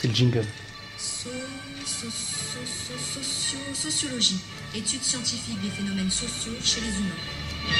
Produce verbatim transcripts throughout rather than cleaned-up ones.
C'est le jingle. So, so, so, so, socio, sociologie, études scientifiques des phénomènes sociaux chez les humains.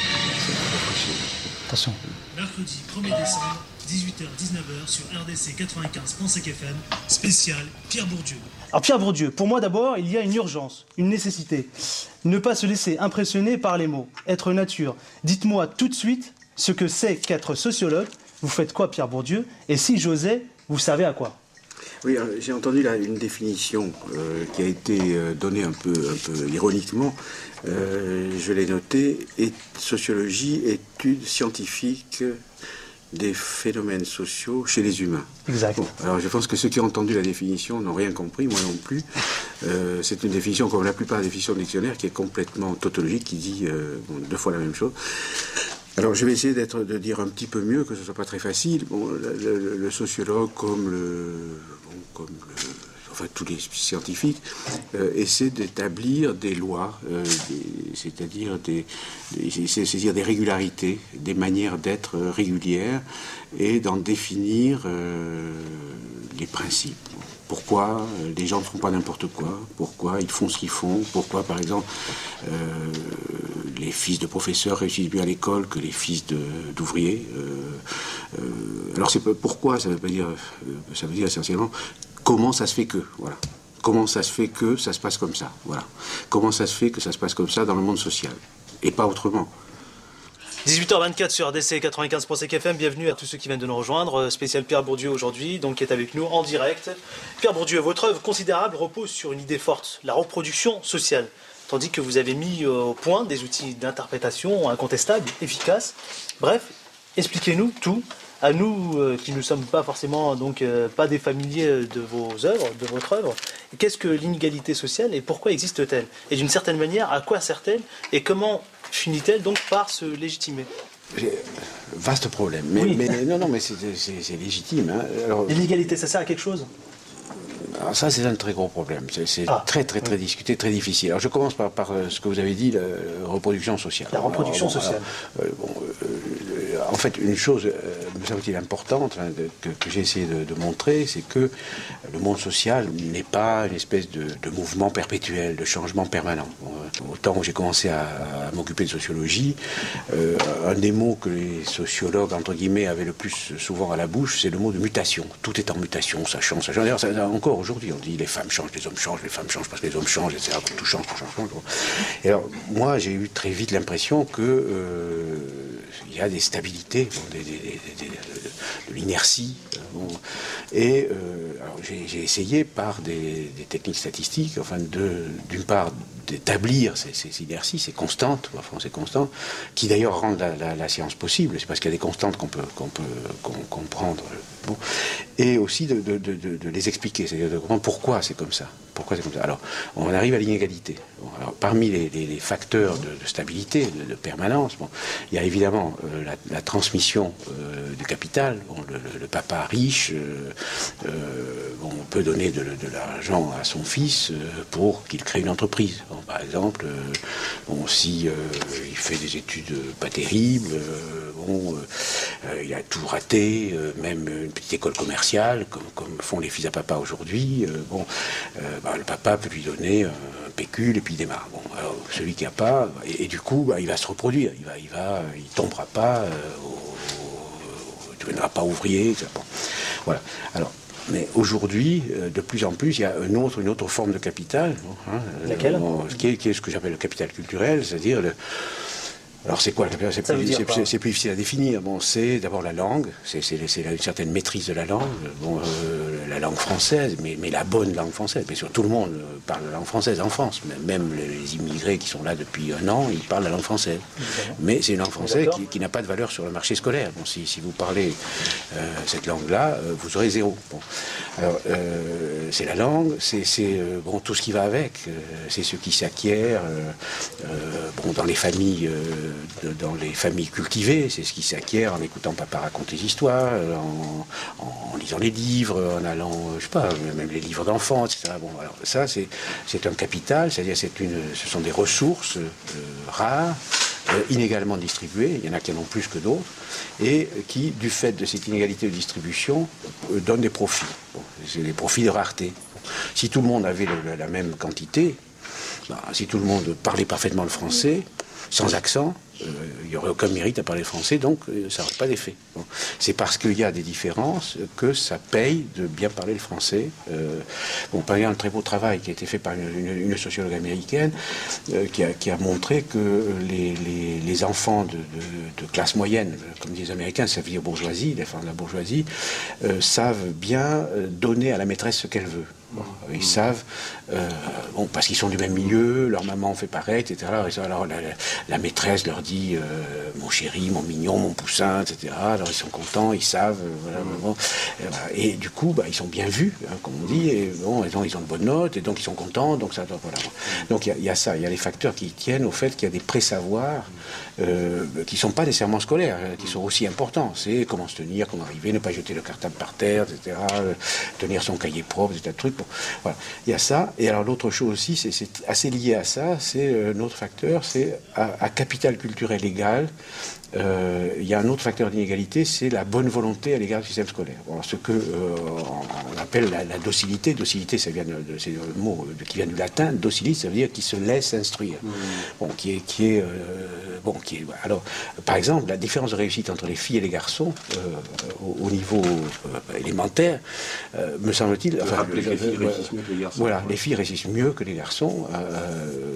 Attention. Mercredi premier décembre, dix-huit heures dix-neuf heures sur R D C quatre-vingt-quinze point cinq F M, spécial Pierre Bourdieu. Alors Pierre Bourdieu, pour moi d'abord, il y a une urgence, une nécessité. Ne pas se laisser impressionner par les mots, être nature. Dites-moi tout de suite ce que c'est qu'être sociologue. Vous faites quoi, Pierre Bourdieu? Et si j'osais, vous savez à quoi? Oui, j'ai entendu là une définition euh, qui a été euh, donnée un peu, un peu ironiquement. Euh, je l'ai notée, et sociologie, études scientifiques des phénomènes sociaux chez les humains. Exact. Bon, alors je pense que ceux qui ont entendu la définition n'ont rien compris, moi non plus. Euh, c'est une définition, comme la plupart des définitions de dictionnaire, qui est complètement tautologique, qui dit euh, bon, deux fois la même chose. Alors je vais essayer d'être, de dire un petit peu mieux, que ce ne soit pas très facile. Bon, le, le, le sociologue, comme le, bon, comme le, enfin tous les scientifiques, euh, essaient d'établir des lois, euh, des, c'est-à-dire des, des, c'est-à-dire des régularités, des manières d'être régulières, et d'en définir euh, les principes. Pourquoi les gens ne font pas n'importe quoi? Pourquoi ils font ce qu'ils font? Pourquoi, par exemple, euh, les fils de professeurs réussissent mieux à l'école que les fils de, d'ouvriers? euh, euh, Alors, c'est pas, pourquoi, ça veut pas dire, ça veut dire essentiellement comment ça se fait que, voilà. Comment ça se fait que ça se passe comme ça, voilà. Comment ça se fait que ça se passe comme ça dans le monde social, et pas autrement. dix-huit heures vingt-quatre sur R D C quatre-vingt-quinze point cinq F M, bienvenue à tous ceux qui viennent de nous rejoindre, spécial Pierre Bourdieu aujourd'hui, donc qui est avec nous en direct. Pierre Bourdieu, votre œuvre considérable repose sur une idée forte, la reproduction sociale, tandis que vous avez mis au point des outils d'interprétation incontestables, efficaces. Bref, expliquez-nous tout, à nous euh, qui ne sommes pas forcément donc euh, pas des familiers de vos œuvres, de votre œuvre. Qu'est-ce que l'inégalité sociale et pourquoi existe-t-elle? Et d'une certaine manière, à quoi sert-elle et comment finit-elle donc par se légitimer? Vaste problème. Mais, oui. mais non, non, mais c'est, c'est, c'est légitime. Hein. Alors, l'inégalité, ça sert à quelque chose? Alors ça, c'est un très gros problème. C'est, c'est ah, très, très, très oui. discuté, très difficile. Alors je commence par, par ce que vous avez dit, la, la reproduction sociale. La reproduction alors, bon, sociale. Alors, euh, bon, euh, en fait, une chose, euh, me semble-t-il importante, hein, de, que, que j'ai essayé de, de montrer, c'est que le monde social n'est pas une espèce de, de mouvement perpétuel, de changement permanent. Bon, euh, au temps où j'ai commencé à, à m'occuper de sociologie, euh, un des mots que les sociologues, entre guillemets, avaient le plus souvent à la bouche, c'est le mot de mutation. Tout est en mutation, ça change, ça change. D'ailleurs, ça, encore aujourd'hui, on dit les femmes changent, les hommes changent, les femmes changent parce que les hommes changent, et cetera. Tout change, tout change, tout change. Et alors, moi, j'ai eu très vite l'impression que euh, il y a des stabilités, bon, des, des, des, des, de, de l'inertie. Bon. Et euh, alors, j'ai, j'ai essayé par des, des techniques statistiques, enfin, de, d'une part, d'établir ces, ces inerties, ces constantes, enfin, ces constantes, qui d'ailleurs rendent la, la, la science possible. C'est parce qu'il y a des constantes qu'on peut, qu'on peut qu'on, comprendre. Bon. Et aussi de, de, de, de les expliquer, c'est-à-dire de comprendre pourquoi c'est comme ça. Pourquoi c'est comme ça. Alors, on arrive à l'inégalité. Bon, alors, parmi les, les, les facteurs de, de stabilité, de, de permanence, bon, il y a évidemment euh, la, la transmission euh, du capital. Bon, le, le, le papa riche, euh, euh, bon, on peut donner de, de l'argent à son fils euh, pour qu'il crée une entreprise. Bon, par exemple, euh, bon, si euh, il fait des études pas terribles, euh, bon, euh, il a tout raté, euh, même une petite école commerciale, comme, comme font les fils à papa aujourd'hui, euh, bon, euh, bah, le papa peut lui donner un pécule et puis il démarre. Bon, alors, celui qui n'a pas, et, et du coup, bah, il va se reproduire, il va, il va, il tombera pas, euh, au, au, il ne deviendra pas ouvrier, et cetera. Bon, voilà. Alors, mais aujourd'hui, euh, de plus en plus, il y a une autre, une autre forme de capital, hein, laquelle euh, bon, qui, est, qui est ce que j'appelle le capital culturel, c'est-à-dire le. Alors c'est quoi le capital? C'est plus, c'est, c'est, c'est plus difficile à définir. Bon, c'est d'abord la langue, c'est, c'est, c'est une certaine maîtrise de la langue, bon, euh, la langue française, mais, mais la bonne langue française. Bien sûr, tout le monde parle la langue française en France, même les immigrés qui sont là depuis un an, ils parlent la langue française. Évidemment. Mais c'est une langue française qui, qui n'a pas de valeur sur le marché scolaire. Bon, si, si vous parlez euh, cette langue-là, euh, vous aurez zéro. Bon. Alors, euh, c'est la langue, c'est, c'est euh, bon, tout ce qui va avec, euh, c'est ce qui s'acquiert euh, euh, bon, dans les familles. Euh, De, dans les familles cultivées, c'est ce qui s'acquiert en écoutant papa raconter des histoires, en, en lisant les livres, en allant, je sais pas, même les livres d'enfants, et cetera. Bon, alors ça, c'est, c'est un capital, c'est-à-dire c'est une, ce sont des ressources euh, rares, euh, inégalement distribués, il y en a qui en ont plus que d'autres, et qui, du fait de cette inégalité de distribution, euh, donnent des profits. Bon, c'est des profits de rareté. Si tout le monde avait le, la même quantité, ben, si tout le monde parlait parfaitement le français, sans accent, euh, il n'y aurait aucun mérite à parler français, donc euh, ça n'aurait pas d'effet. Bon. C'est parce qu'il y a des différences que ça paye de bien parler le français. Euh, bon, par exemple, un très beau travail qui a été fait par une, une, une sociologue américaine euh, qui, a, qui a montré que les, les, les enfants de, de, de classe moyenne, comme disent les Américains, ça veut dire bourgeoisie, les enfants de la bourgeoisie, euh, savent bien donner à la maîtresse ce qu'elle veut. Bon, ils savent, euh, bon, parce qu'ils sont du même milieu, leur maman fait pareil, et cetera. Alors la, la maîtresse leur dit euh, mon chéri, mon mignon, mon poussin, et cetera. Alors ils sont contents, ils savent, euh, voilà, bon, et, voilà. Et du coup, bah, ils sont bien vus, hein, comme on dit, et bon, ils ont, ils ont de bonnes notes, et donc ils sont contents, donc ça, voilà. Donc il y, y a ça, il y a les facteurs qui tiennent au fait qu'il y a des pré-savoirs euh, qui ne sont pas nécessairement scolaires, qui sont aussi importants. C'est comment se tenir, comment arriver, ne pas jeter le cartable par terre, et cetera. Euh, tenir son cahier propre, et cetera. Trucs. Bon, voilà, il y a ça. Et alors l'autre chose aussi, c'est, c'est assez lié à ça, c'est euh, notre facteur, c'est à, à capital culturel égal. Euh, il y a un autre facteur d'inégalité, c'est la bonne volonté à l'égard du système scolaire. Alors, ce que euh, on appelle la, la docilité. Docilité, ça vient de, de, c'est le mot de, qui vient du latin. Docilis, ça veut dire qui se laisse instruire. Mmh. Bon, qui est, qui est, euh, bon, qui est. Alors, par exemple, la différence de réussite entre les filles et les garçons euh, au, au niveau euh, élémentaire, euh, me semble-t-il. Enfin, rappeler que les filles réussissent mieux que les garçons. Voilà, les filles réussissent mieux que les garçons. Euh,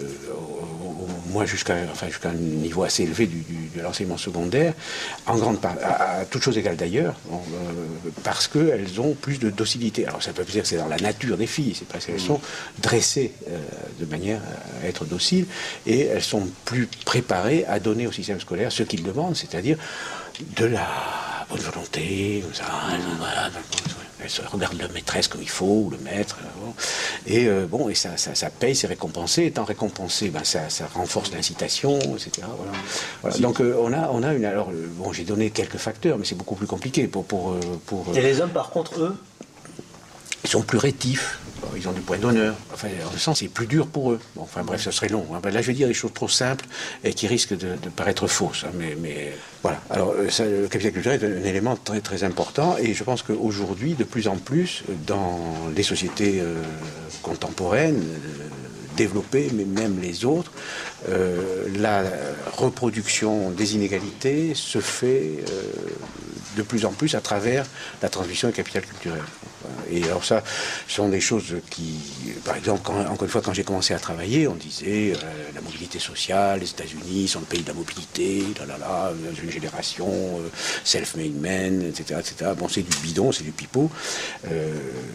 moi jusqu'à enfin, jusqu'à un niveau assez élevé du, du, de l'enseignement secondaire, en grande part, à, à toutes choses égales d'ailleurs, bon, euh, parce qu'elles ont plus de docilité. Alors ça peut dire que c'est dans la nature des filles, c'est parce qu'elles sont dressées euh, de manière à être dociles, et elles sont plus préparées à donner au système scolaire ce qu'il demande, c'est-à-dire de la bonne volonté, ça, voilà, elle se regarde la maîtresse comme il faut, ou le maître, bon. et euh, bon, et ça, ça, ça paye, c'est récompensé. Étant récompensé, ben ça, ça renforce l'incitation, et cetera. Voilà. Voilà. Donc euh, on a, on a une. Alors bon, j'ai donné quelques facteurs, mais c'est beaucoup plus compliqué pour pour pour. Et les hommes, par contre, eux, ils sont plus rétifs. Ils ont du point d'honneur. Enfin, en ce sens, c'est plus dur pour eux. Bon, enfin, bref, ce serait long. Hein. Là, je vais dire des choses trop simples et qui risquent de, de paraître fausses. Hein. Mais, mais voilà. Alors, ça, le capital culturel est un, un élément très, très important. Et je pense qu'aujourd'hui, de plus en plus, dans les sociétés euh, contemporaines, euh, développées, mais même les autres, euh, la reproduction des inégalités se fait euh, de plus en plus à travers la transmission du capital culturel. Et alors ça, ce sont des choses qui, par exemple, quand, encore une fois, quand j'ai commencé à travailler, on disait euh, la mobilité sociale, les États-Unis sont le pays de la mobilité, là là là, une génération, euh, self-made men, et cetera, et cetera. Bon, c'est du bidon, c'est du pipeau. Euh,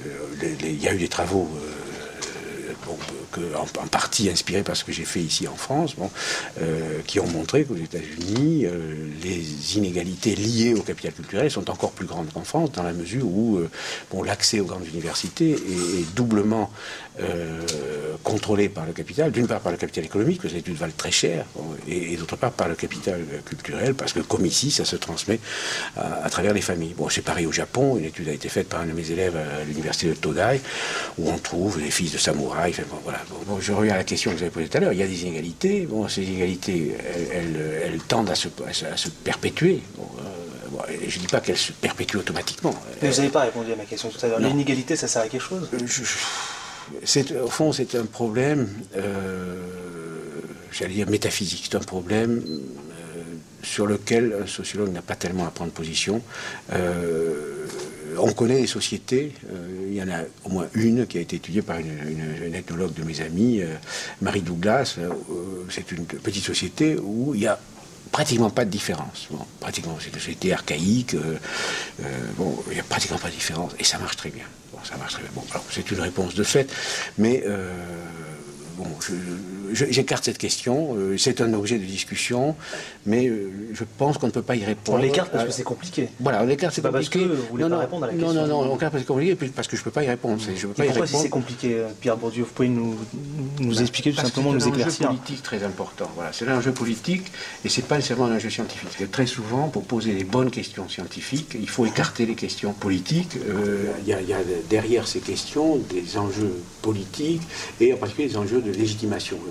il y a eu des travaux. Euh, Bon, que, en, en partie inspirés par ce que j'ai fait ici en France, bon, euh, qui ont montré qu'aux États-Unis, euh, les inégalités liées au capital culturel sont encore plus grandes qu'en France, dans la mesure où euh, bon, l'accès aux grandes universités est, est doublement euh, contrôlé par le capital, d'une part par le capital économique, parce que les études valent très cher, bon, et, et d'autre part par le capital culturel, parce que comme ici, ça se transmet à, à travers les familles. Bon, c'est pareil au Japon, une étude a été faite par un de mes élèves à l'université de Todai, où on trouve des fils de samouraïs. Bon, voilà. Bon, bon, je reviens à la question que vous avez posée tout à l'heure. Il y a des inégalités. Bon, ces inégalités, elles, elles, elles tendent à se, à se perpétuer. Bon, euh, bon, je ne dis pas qu'elles se perpétuent automatiquement. Mais vous n'avez pas répondu à ma question tout à l'heure. L'inégalité, ça sert à quelque chose? je, je, c'est, Au fond, c'est un problème, euh, j'allais dire métaphysique. C'est un problème euh, sur lequel un sociologue n'a pas tellement à prendre position. Euh, On connaît les sociétés, euh, il y en a au moins une qui a été étudiée par une, une, une ethnologue de mes amis, euh, Marie Douglas. Euh, c'est une petite société où il n'y a pratiquement pas de différence. Bon, pratiquement, c'est une société archaïque, euh, euh, bon, il n'y a pratiquement pas de différence, et ça marche très bien. Bon, ça marche très bien. Bon, alors, c'est une réponse de fait, mais... Euh, Bon, je, je, j'écarte cette question, euh, c'est un objet de discussion, mais euh, je pense qu'on ne peut pas y répondre. On l'écarte parce que c'est compliqué. Voilà, on l'écarte, c'est, c'est pas compliqué. Parce que vous voulez non, pas non, répondre à la non, question. Non, non, non, on l'écarte parce que c'est compliqué, parce que je ne peux pas y répondre. C'est, je peux pas Et y pourquoi répondre. si c'est compliqué, Pierre Bourdieu, vous pouvez nous, nous expliquer tout parce simplement, que nous éclaircir. C'est un enjeu politique très important. Voilà, c'est un enjeu politique et c'est pas nécessairement un enjeu scientifique. Parce que très souvent, pour poser les bonnes questions scientifiques, il faut écarter les questions politiques. Euh, il y a, il y a derrière ces questions des enjeux politiques et en particulier des enjeux de légitimation. Vous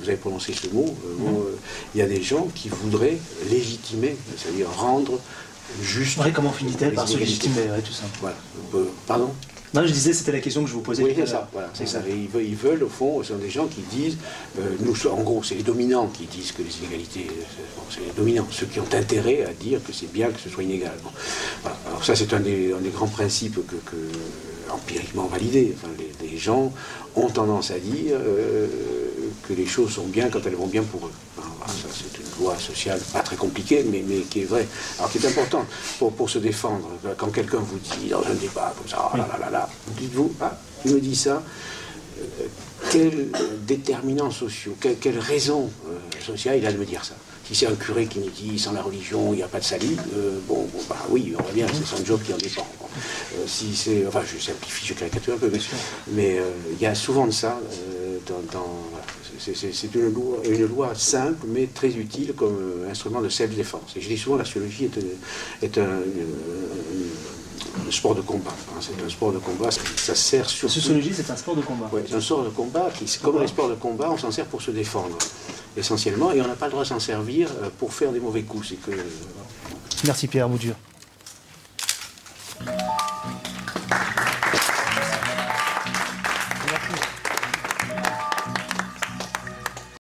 vous avez prononcé ce mot, euh, mmh. euh, il y a des gens qui voudraient légitimer, c'est-à-dire rendre juste... Oui, comment finit-elle par se légitimer, ouais, tout ça. Voilà. Euh, pardon? Non, je disais, c'était la question que je vous posais. Oui, c'est ça, voilà, c'est ça. Et ils, veulent, ils veulent, au fond, ce sont des gens qui disent, euh, nous, en gros, c'est les dominants qui disent que les inégalités, bon, c'est les dominants, ceux qui ont intérêt à dire que c'est bien que ce soit inégal. Bon. Voilà. Alors ça, c'est un des, un des grands principes que, que empiriquement validés. Enfin, les, les gens ont tendance à dire euh, que les choses sont bien quand elles vont bien pour eux. Enfin, voilà, ça, c'est une loi sociale pas très compliquée, mais, mais qui est vraie. Alors, qui est importante pour, pour se défendre. Quand quelqu'un vous dit dans un débat comme ça, oh là là là là, dites-vous, ah, il me dit ça, euh, quels déterminants sociaux, quelle, quelle raison euh, sociale il a de me dire ça? Si c'est un curé qui me dit sans la religion il n'y a pas de salut, euh, bon, bon, bah oui, on voit bien, c'est son job qui en dépend. Bon. Euh, si c'est, enfin, je simplifie, je caricature un peu, mais mais, euh, il y a souvent de ça euh, dans, dans voilà, c'est une loi, une loi simple mais très utile comme euh, instrument de self-défense. Et je dis souvent, la sociologie est, est un, un, un sport de combat. Hein, c'est un sport de combat, ça, ça sert surtout... La sociologie, c'est un sport de combat. Oui, c'est un sport de combat qui, comme les sports de combat, on s'en sert pour se défendre, essentiellement, et on n'a pas le droit de s'en servir pour faire des mauvais coups. Que... Merci Pierre Bourdieu.